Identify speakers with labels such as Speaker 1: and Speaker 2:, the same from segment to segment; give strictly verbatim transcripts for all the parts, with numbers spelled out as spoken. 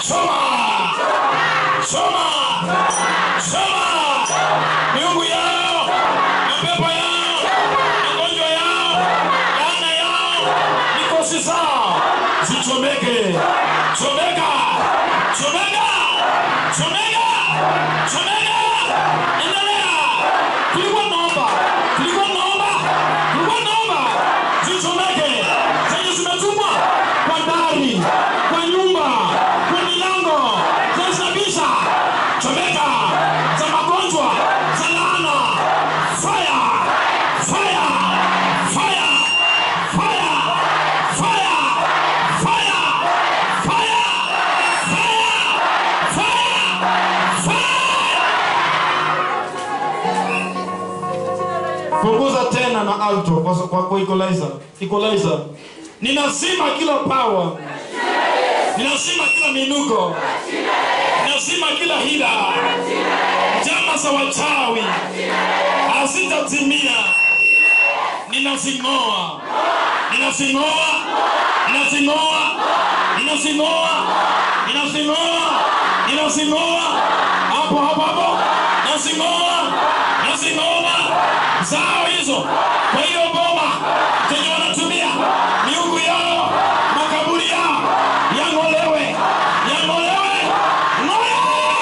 Speaker 1: Choma. Choma. Choma. Miungu yao, mapepo yao, magonjwa yao, laana yao, mikosi zao zichomeke. Chomeka. Chomeka. Chomeka. Chomeka. Endelea. Tulikuwa naomba. Tulikuwa naomba. Tulikuwa naomba. Zichomeke. Zenye zimetumwa kwa dari, kwa nyumba, kwa milango, zinasababisha chomeka za magonjwa, za laana. Fire! Fire! Fire! Fire! Fire! Fire! Fire! Fire! Fire! Fire! Punguza tena na alto kwa kwa, kwa equalizer. Equalizer. Ninazima kila power. Ninazima kila minuko. Ninazima kila hila. Njama za wachawi hazitatimia. Ninazing'oa. Ninazing'oa. Ninazing'oa. Ninazing'oa. Ninazing'oa. Ninazing'oa. Hapo hapo hapo. Ninazing'oa. Ninazing'oa. Zao hizo. Kwa hiyo boma zenye wanatumia miungu yao, makaburi yao, yangolewe. Yangolewe. Ngolewe.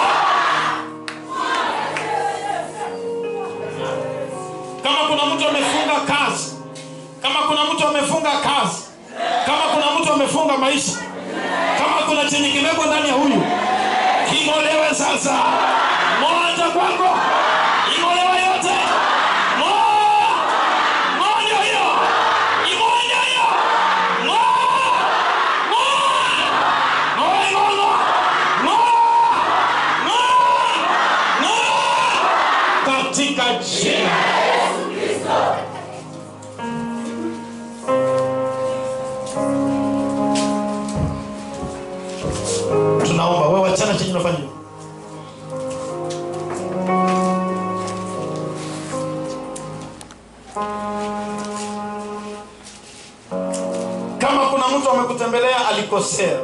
Speaker 1: Kama kuna mtu amefunga kazi, kama kuna mtu amefunga kazi, kama kuna mtu amefunga maisha, kama kuna chenye kimeko ndani ya huyu, kingolewe sasa. Moja kwako, ingolewe yote. Moja, moja hiyo, imoja hiyo. Moja, moja, moja, moja, moja, moja, katika jina tunaomba. Wewe wachana chenye unafanya. Kama kuna mtu amekutembelea alikosea,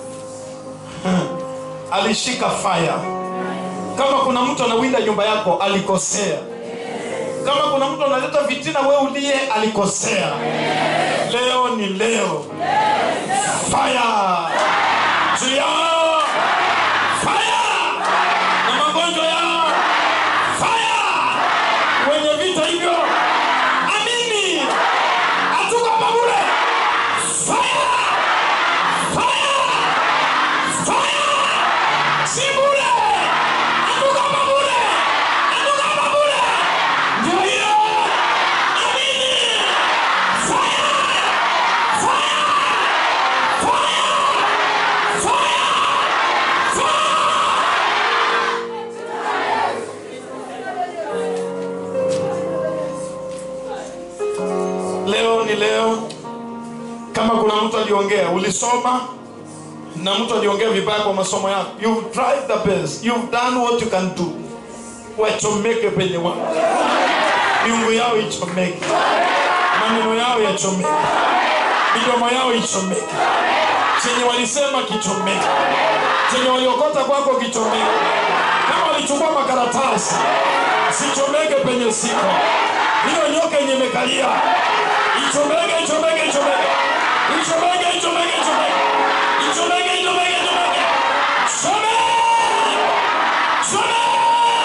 Speaker 1: alishika fire. Kama kuna mtu anawinda nyumba yako alikosea. Kama kuna mtu analeta vitina wewe uliye alikosea. Leo ni leo. Fire. Juu yao. Fire. Na magonjwa yao. Fire. Wenye vita hivyo. Amini. Hatuko pabule. Fire. Fire. Fire. Sibule. Hatuko pabule. Hatuko pabule. Ndio hiyo. Amini. Fire. Fire. Fire. Fire. Leo ni leo. Kama kuna mtu aliongea, ulisoma na mtu aliongea vibaya kwa masomo yako, you've tried the best, you've done what you can do. Wachomeke penye wako. Miungu yao ichomeke. Maneno yao yachomeke. Midomo yao ichomeke. Chenye walisema kichomeke. Chenye waliokota kwako kichomeke. Kama walichukua makaratasi, sichomeke penye siko. Hiyo nyoka yenye imekalia, ichomeke, ichomeke, ichomeke. Ichomeke, ichomeke, ichomeke. Ichomeke, ichomeke, ichomeke. Chomeke! Chomeke!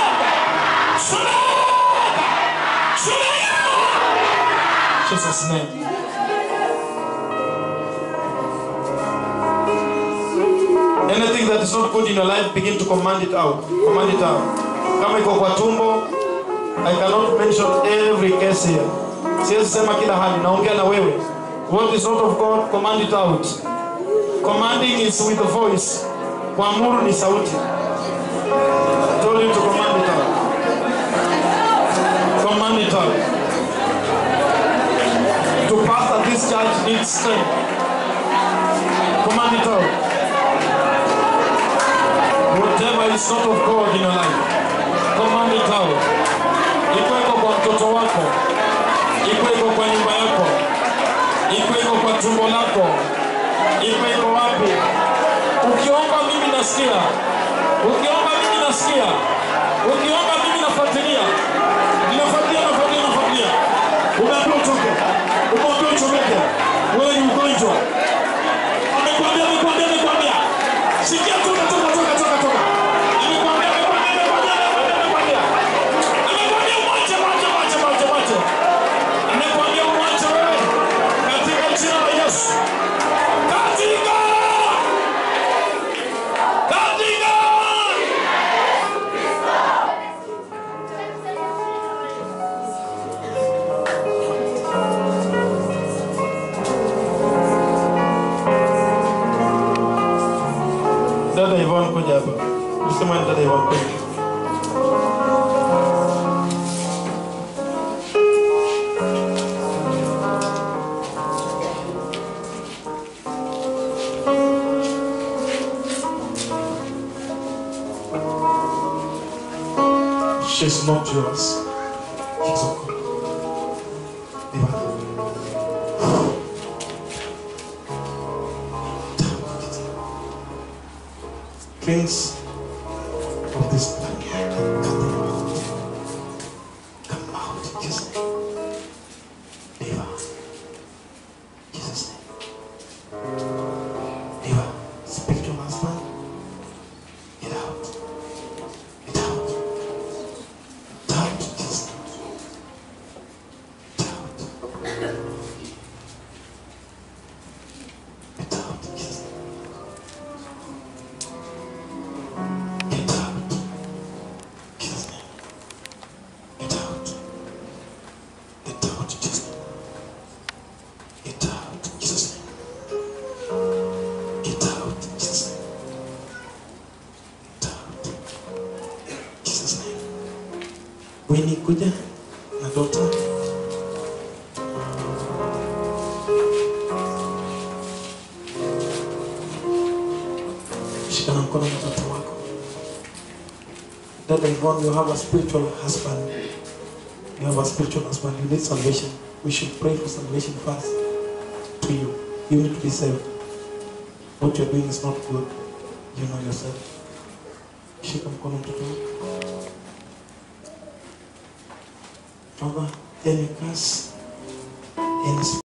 Speaker 1: Chomeke! Chomeke! Jesus' name. Anything that is not good in your life, begin to command it out. Command it out. Kama iko kwa tumbo, I cannot mention every case here. Siwezi sema kila hali, naongea na wewe. What is not of God, command it out. Commanding is with the voice. Kuamuru ni sauti. I told him to command it out. Command it out. To pastor this church needs strength. Command it out. Whatever is not of God in your life, command it out. Iko iko kwa mtoto wako, iko iko kwa nyumba yako, iko iko kwa tumbo lako, iko iko wapi? Ukiomba mimi na nasikia. Ukiomba mimi nasikia. Ukiomba mimi nafuatilia. Ninafuatilia, nafuatilia, nafuatilia. Umeambiwa uchoke. Umeambiwa uchoke. Wewe ni mgonjwa. Amekwambia, amekwambia, amekwambia. Sikia, toka, toka, toka, toka, toka. Amekwambia, amekwambia, amekwambia, amekwambia. Amekwambia mwache, mwache, mwache, mwache, mwache. Amekwambia mwache wewe. Katika jina la Yesu. Katika Katika Dada Yvonne kuja hapa. Usema ni dada Yvonne kuja. She's not yours. She's of God. Prince of this planet, come out. Come out in Jesus' name. Eva. Jesus' name. Eva, speak to your husband. Get out. Get out. Get out. Jesus' name. Get out. Get out. Jesus' name. Get out. Jesus' name. Get out. Get out. Jesus' name. Get out. Jesus' name. Get out. Jesus' name. Get out. Jesus' name. Winnie kuja na daughter. Shikana mkono na mtoto wako. Dada Yvonne, you have a spiritual husband. You have a spiritual husband. You need salvation. We should pray for salvation first to you. You need to be saved. What you're doing is not good. You know yourself. Shika mkono mtoto wako. Father, any curse, any